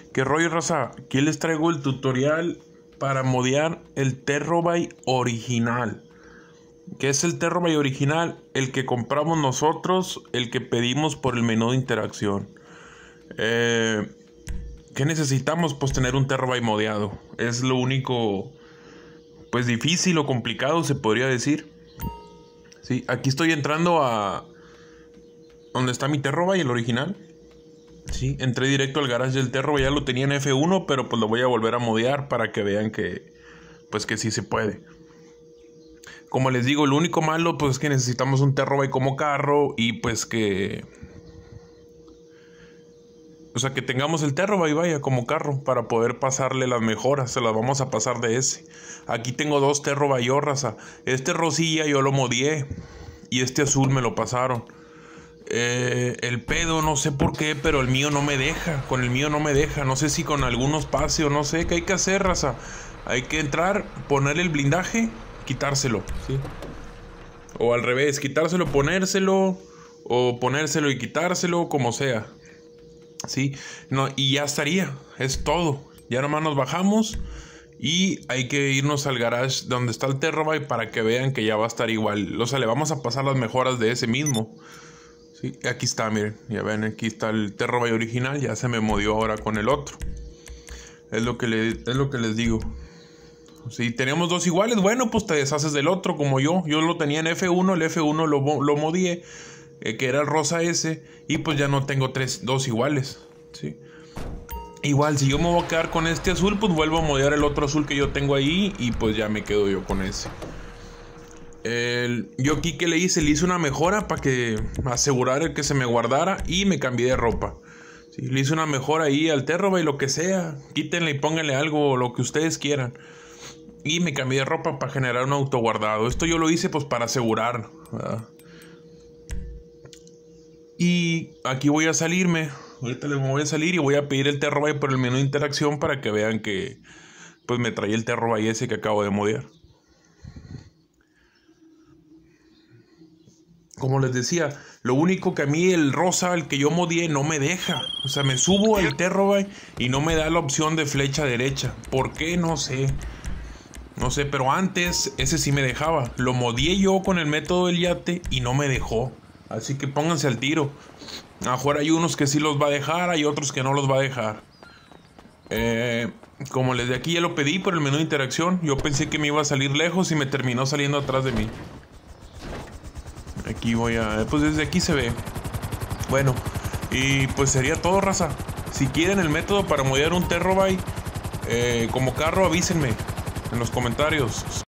¿Qué rollo, raza? Aquí les traigo el tutorial para modear el Terrorbyte original. ¿Qué es el Terrorbyte original? El que compramos nosotros, el que pedimos por el menú de interacción. ¿Qué necesitamos? Pues tener un Terrorbyte modeado. Es lo único, pues difícil o complicado, se podría decir. Sí, aquí estoy entrando a donde está mi Terrorbyte, el original. Sí, entré directo al garage del Terrorbyte, ya lo tenía en F1, pero pues lo voy a volver a modear para que vean que, pues que sí se puede. Como les digo, lo único malo pues es que necesitamos un Terrorbyte como carro y pues que... O sea, que tengamos el Terrorbyte, vaya, como carro para poder pasarle las mejoras, se las vamos a pasar de ese. Aquí tengo dos Terrorbyte, raza. Este rosilla yo lo modié y este azul me lo pasaron. El pedo, no sé por qué, pero el mío no me deja. Con el mío no me deja. No sé si con algunos pase o no sé qué hay que hacer, raza. Hay que entrar, ponerle el blindaje, quitárselo, ¿sí? O al revés, quitárselo, ponérselo. O ponérselo y quitárselo, como sea, ¿sí? No, y ya estaría. Es todo. Ya nomás nos bajamos. Y hay que irnos al garage donde está el Terrorbyte para que vean que ya va a estar igual. O sea, le vamos a pasar las mejoras de ese mismo. Sí, aquí está, miren, ya ven, aquí está el Terrorbyte original, ya se me modió ahora con el otro. Es lo que les digo. Si tenemos dos iguales, bueno, pues te deshaces del otro, como yo. Yo lo tenía en F1, el F1 lo modié, que era el rosa ese, y pues ya no tengo dos iguales, ¿sí? Igual, si yo me voy a quedar con este azul, pues vuelvo a modear el otro azul que yo tengo ahí, y pues ya me quedo yo con ese. Yo aquí que le hice una mejora para que asegurar que se me guardara y me cambié de ropa. Sí, le hice una mejora ahí al Terrorbyte, lo que sea, quítenle y pónganle algo, lo que ustedes quieran. Y me cambié de ropa para generar un autoguardado. Esto yo lo hice pues para asegurar, ¿verdad? Y aquí voy a salirme. Ahorita les voy a salir y voy a pedir el Terrorbyte por el menú de interacción para que vean que pues me traí el Terrorbyte ese que acabo de modear. Como les decía, lo único que a mí el rosa, el que yo modié, no me deja. O sea, me subo al Terrorbyte y no me da la opción de flecha derecha. ¿Por qué? No sé. No sé, pero antes ese sí me dejaba. Lo modié yo con el método del yate y no me dejó. Así que pónganse al tiro. A lo mejor hay unos que sí los va a dejar, hay otros que no los va a dejar. Como les de aquí ya lo pedí por el menú de interacción. Yo pensé que me iba a salir lejos y me terminó saliendo atrás de mí. Aquí voy a... Pues desde aquí se ve. Bueno, y pues sería todo, raza. Si quieren el método para modear un Terrorbyte como carro, avísenme en los comentarios.